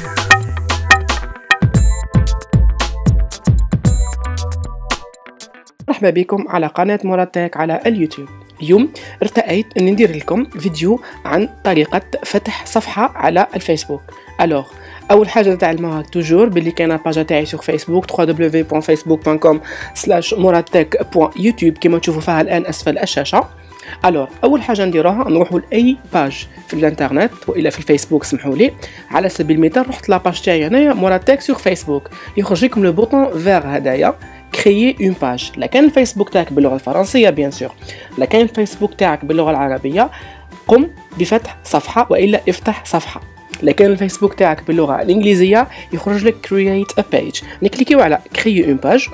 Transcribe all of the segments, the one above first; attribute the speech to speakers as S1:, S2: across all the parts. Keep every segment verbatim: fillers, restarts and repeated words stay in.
S1: مرحبا بكم على قناة مراد تك على اليوتيوب. اليوم ارتأيت ان ندير لكم فيديو عن طريقة فتح صفحة على الفيسبوك. الوغ اول حاجه نتعلموها توجور باللي كاينه باجا تاعي سوغ فيسبوك دبليو دبليو دبليو بوان فيسبوك بوان كوم سلاش مرادتك بوان يوتيوب كما تشوفوا فيها الان اسفل الشاشه. الوغ اول حاجه نديروها نروحوا لاي باج في الانترنت والا في الفيسبوك سمحوا لي. على سبيل المثال رحت لاباج تاعي هنايا مرادتك سوغ فيسبوك، يخرج لكم لو بوطون فير هدايا créer une page. لا كان الفيسبوك تاعك باللغه الفرنسيه بيان سور، لا كان الفيسبوك تاعك باللغه العربيه قم بفتح صفحه والا افتح صفحه. لكن الفيسبوك تاعك باللغه الانجليزيه يخرج لك create a page. نكليكيو على créer une page.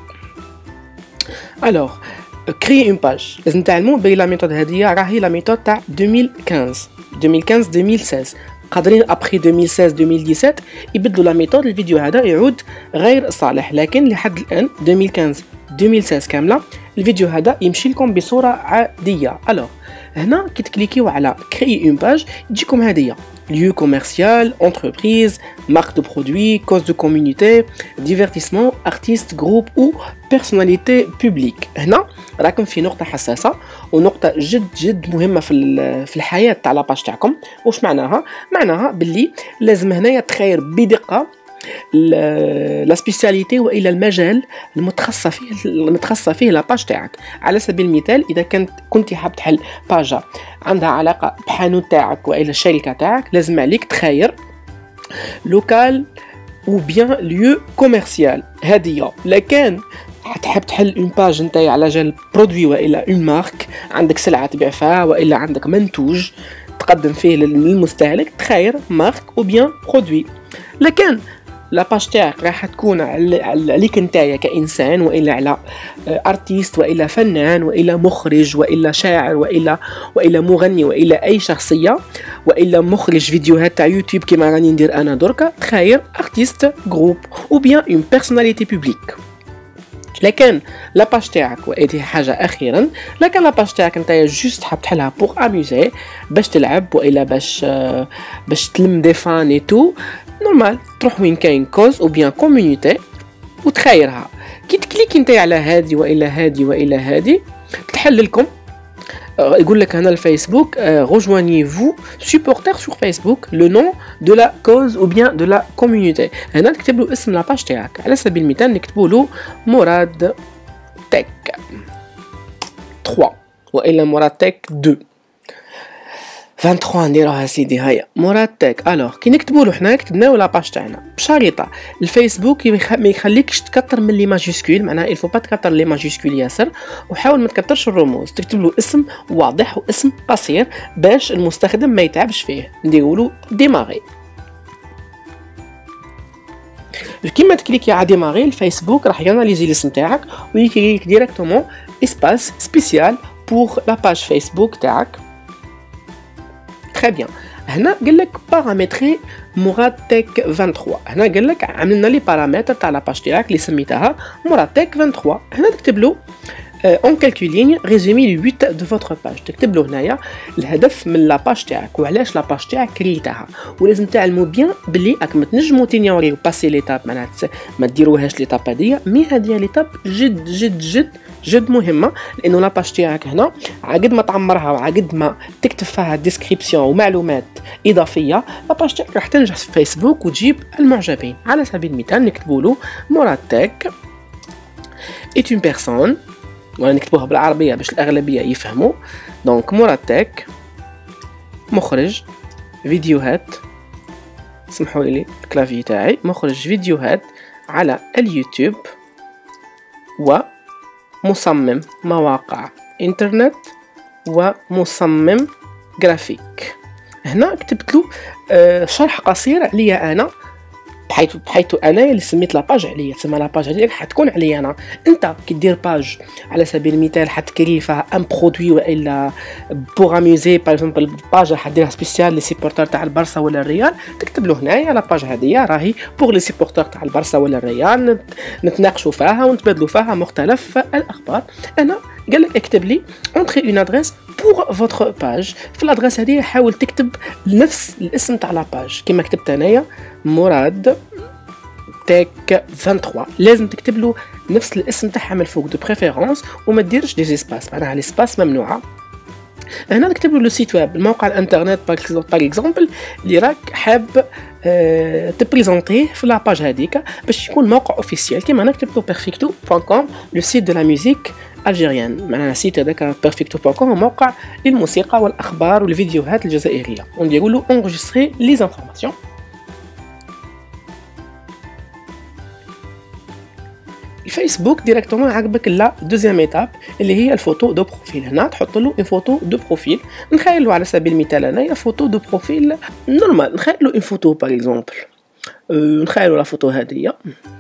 S1: alors créer une page لازم نتعلموا بلي لا ميثود هذه راهي لا ميثود تاع ألفين وخمسطاش ألفين وخمسطاش ألفين وستة عشر. قادرين ابخي ألفين وستة عشر ألفين وسبعطاش يبدلوا لا ميثود. الفيديو هذا يعود غير صالح، لكن لحد الان ألفين وخمسطاش ألفين وستة عشر كامله الفيديو هذا يمشي لكم بصوره عاديه. الوغ هنا كي تكليكيو على créer une page تجيكم هذه lieu commercial, entreprise, marque de produit, cause de communauté, divertissement, artiste, groupe ou personnalité publique. هنا راكم في نقطة حساسة ونقطة جد جد مهمة في في الحياة تاع لاباج تاعكم. واش معناها؟ معناها باللي لازم هنايا تخير بدقة لا سبيسياليتي والى المجال المتخصص فيه المتخصص فيه لاباج تاعك. على سبيل المثال اذا كنت كنتي حاب تحل باجا عندها علاقه بحانوت تاعك والى الشركه تاعك، لازم عليك تخير لوكال او بيان ليو كوميرسيال. هذه لكن حتحب تحل اون باج نتايا على جال برودوي والى اون مارك، عندك سلعه تبيع فيها والى عندك منتوج تقدم فيه للمستهلك، تخير مارك او بيان برودوي. لكن لاباج تاعك راح تكون عليك نتايا كإنسان والا على ارتيست والا فنان والا مخرج والا شاعر والا والا مغني والا اي شخصيه والا مخرج فيديوهات تاع يوتيوب كيما راني ندير انا دركا، تخير ارتيست جروب او بيان اون بيرسوناليتي بوبليك. لكن لاباج تاعك وهذه حاجه اخيرا، لكن لاباج تاعك نتايا جوست حاب تحلها بوغ اميوزي باش تلعب والا باش باش تلم دي فان اي تو نورمال، تروح وين كاين كوز او بيان كوميونيتي وتخيرها. كي تكليكي نتايا على هادي والا هادي والا هادي تحل لكم يقول لك هنا الفيسبوك rejoignez-vous supporter sur Facebook le nom de la cause ou bien de la communauté. هنا تكتب له اسم لاباج تاعك. على سبيل المثال نكتبوا له مراد تك ثلاثة والا مراد تك اثنين ثلاثة وعشرين نديروها سيدي. هيا مراد تك. الوغ كي نكتبوا له حنا كتبناو لاباج تاعنا بشريطه. الفيسبوك ما يخليكش تكثر من لي ماجيسكول، معناها الفو با تكثر لي ماجيسكول ياسر، وحاول ما تكثرش الرموز. تكتب له اسم واضح واسم قصير باش المستخدم ما يتعبش فيه. نديروا له ديماغي. كيما تكليكي على ديماغي الفيسبوك راح ياناليزي الاسم تاعك ويكري لك ديريكتومون اسباس سبيسيال بور لا باج فيسبوك تاعك. تري بيان. هنا قال لك بارامتري مراد تك ثلاثة وعشرين. هنا قال لك عملنا لي بارامتر تاع لاباج تاعك اللي سميتها مراد تك ثلاثة وعشرين. هنا تكتب له اون كالكول لين ريزومي لو ثمانية دو فوتر باج. تكتب له هنايا الهدف من لاباج تاعك وعلاش لاباج تاعك كريتها، ولازم تعلموا بيان بلي راك ما تنجموا تينيوريو باسي ليتاب، معناتها ما ديروهاش ليتاب هذيا، مي هذه ليتاب جد جد جد جد مهمه، لانه لاباج تاعك هنا عقد ما تعمرها وعقد ما تكتب فيها ديسكريبسيون ومعلومات اضافيه لاباج تاعك راح تنجح في فيسبوك وتجيب المعجبين. على سبيل المثال نكتبوا له مراد تك ايت اون بيرسون، وانا نكتبوها بالعربيه باش الاغلبيه يفهموا. دونك مراد تك مخرج فيديوهات، سمحوا لي الكلافي تاعي، مخرج فيديوهات على اليوتيوب ومصمم مواقع انترنت ومصمم جرافيك. هنا كتبت له آه شرح قصير عليا انا، بحيث بحيث انا اللي سميت لاباج عليا، تسمى لاباج عليا حتكون عليا انا. انت كي دير باج على سبيل المثال حتكري فيها ان برودوي والا بوغ اميوزي، باغ اكزومبل باج حديرها سبيسيال لي سيبورتور تاع البارسا ولا الريال، تكتب له هنايا لاباج هذيا راهي بوغ لي سيبورتور تاع البارسا ولا الريال، نتناقشوا فيها ونتبادلوا فيها مختلف الاخبار. انا قال لك اكتب لي اونتري اون ادريس بور فوتر باج. في الادريس هذه حاول تكتب نفس الاسم تاع لا باج كيما كتبت انايا مراد تاك ثلاثة وعشرين. لازم تكتب له نفس الاسم تاعها من الفوق دو بريفيرونس وما ديرش دي سباس، معناها لي سباس ممنوعه. هنا نكتب له لو سيت ويب، الموقع الانترنت باغ اكزومبل اللي راك حاب أه تبريزونتيه في لاباج هذيك باش يكون موقع اوفيسيال. كيما نكتب له بيرفيكتو دوت كوم لو سيت دو لا ميوزيك الجيريان، معناها سيت هذاك بيرفيكتو دوت كوم موقع للموسيقى والاخبار والفيديوهات الجزائريه. ونديروا له انغيستري لي زانفورماسيون. الفيسبوك ديريكتومون عجبك لا دوزيام ايتاب اللي هي الفوتو دو بروفيل. هنا تحط له اون فوتو دو بروفيل. نخيلوا على سبيل المثال انايا فوتو دو بروفيل نورمال، نخيلوا اون فوتو باغ اكزومبل، أه نخيلوا لا فوتو هذه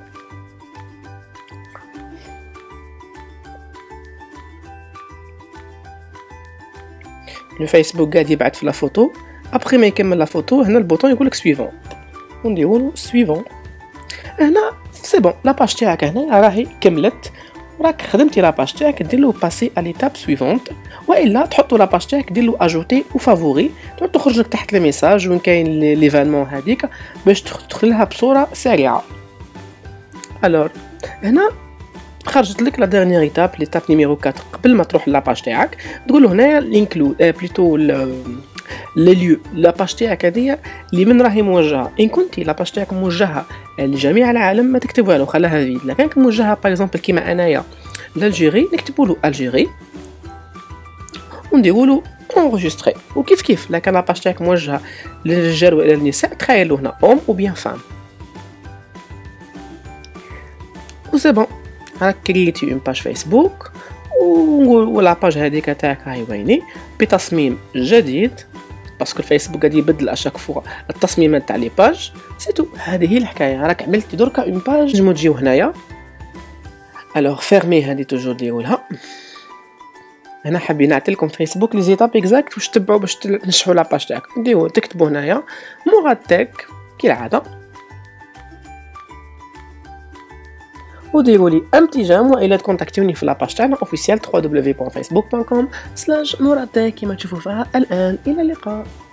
S1: الفيسبوك قاعد يبعث في لا فوتو. ابخي ما يكمل لا فوتو هنا البوطون يقول لك سويفون، ونديروا سويفون. هنا سي بون لاباج تاعك هنا راهي كملت وراك خدمتي لاباج تاعك. دير له باسي على ليتاب سويفونت، والا تحطوا لاباج تاعك دير له اجوتي وفافوري، تعود تخرج لك تحت الميساج وين كاين ليفينمون هذيك باش تدخل لها بصوره سريعه. الور هنا خرجت لك لا ديرنيير ايتاب ليتاب نيميرو أربعة. قبل ما تروح لاباج تاعك تقول له هنايا لينكلود بليتو لي ليو لاباج تاعك هذه اللي من راهي موجهه. ان كنتي لاباج تاعك موجهه لجميع العالم ما تكتبوها له، خلاها فيد. لا كانت موجهه باغ اكزومبل كيما انايا لالجيري نكتبوا له الجيري ونديروا له انغيستري. وكيف كيف لا كان لاباج تاعك موجهه للرجال والى النساء تخيلوا هنا اوم او بيان فام. و سي بون راك كريتي اون باج فيسبوك ولا باج هذيك تاعك راهي ويني بتصميم جديد باسكو الفيسبوك غادي يبدل اشاك فوا التصميمات تاع لي باج. سي تو، هذه هي الحكايه. راك عملتي دركا اون باج نجمو تجيو هنايا. الوغ فيرمي هذه توجور ديرولها. هنا حابين نعطيلكم فيسبوك لي زيتاب اكزاكت واش تبعوا باش تنشحوا لا باج تاعك. ديروا تكتبوا هنايا مراد تاك كالعاده وديروا لي امتجام، والا تكونتاكتوني في لاباج تاعنا اوفيسيال دبليو دبليو دبليو دوت فيسبوك دوت كوم سلاش مراد تاك كيما تشوفوا فيها الان. الى اللقاء.